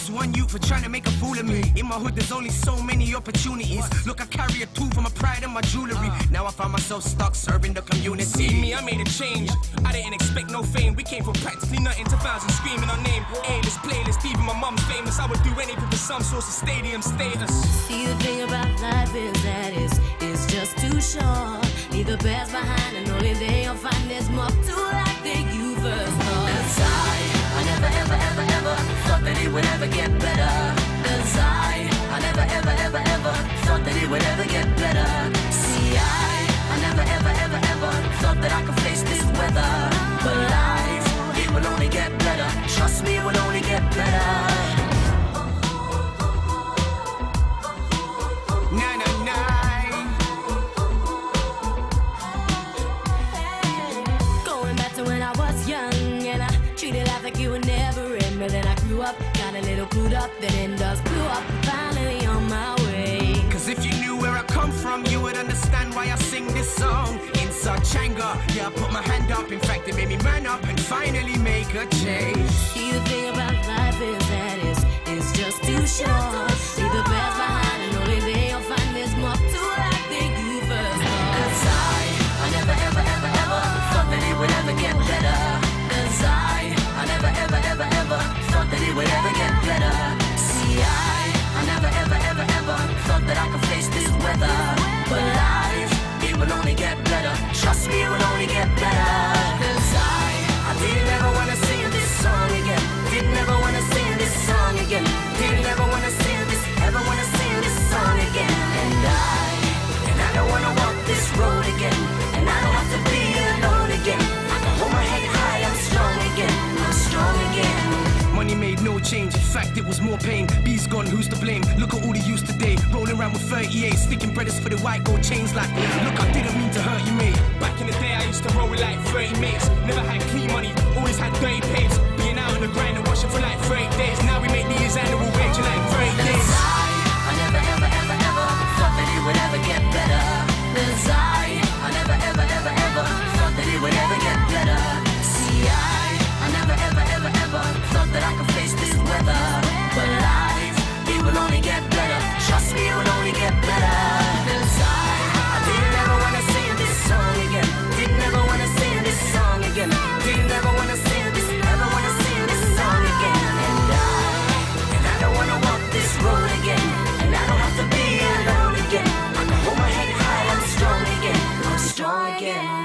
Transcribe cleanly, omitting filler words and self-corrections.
one youth for trying to make a fool of me. In my hood there's only so many opportunities. Look, I carry a tool for my pride and my jewelry. Now I find myself stuck serving the community. See me, I made a change. I didn't expect no fame. We came from practically nothing to thousands screaming our name. A-list, playlist, even my mum's famous. I would do anything for some source of stadium status. See, the thing about life is that it's just too short. Leave the past behind and only then you'll find there's more to life than you first thought. 'Cause I never ever ever ever thought that it would ever get better. 'Cause I never ever ever ever thought that it would ever get better. See, I never ever ever ever thought that I could face this weather. But life, it will only get better. Trust me, it will only get better. You were never in, but then I grew up, got a little clued up, then Indus blew up, finally on my way. 'Cause if you knew where I come from, you would understand why I sing this song in such anger. Yeah, I put my hand up, in fact it made me man up and finally make a change. See, the thing about life is that it's just too short. Leave the past behind and only then you'll find there's more to life than you first thought. 'Cause I never ever ever ever thought that it would ever get better. 'Cause I never ever ever ever thought that it would ever get better. See, I never ever ever ever thought that I could face this weather. But life, it will only get better. Trust me, it will only get better. 'Cause I didn't ever wanna sing this song again. Didn't ever wanna sing this song again. Didn't ever wanna sing this, ever wanna sing this song again. And I don't wanna walk this road again. And I don't have to be alone again. I can hold my head high, I'm strong again. Strong again. Money made no change, in fact it was more pain. B's gone, who's to blame? Look at all the youth today, rolling around with 38, sticking brothers for the white gold chains like, look, I didn't mean to hurt you, mate. Back in the day I used to roll with like 30 mates. Never had clean money, always had dirty pays. Being out on the grind and washing for like 30 days. Now we make these annual wage in like 30 days. I never ever ever ever thought that it would ever get better. 'Cause I never ever ever ever thought that it would ever get better. See, I never ever ever ever thought that I could face this weather. But life, it will only get better. Trust me, it will only get better. 'Cause I didn't ever wanna sing this song again. Didn't ever wanna sing this song again. Didn't ever wanna sing this, ever wanna sing this song again. And I don't wanna walk this road again. And I don't have to be alone again. I can hold my head high, I'm strong again. I'm strong again.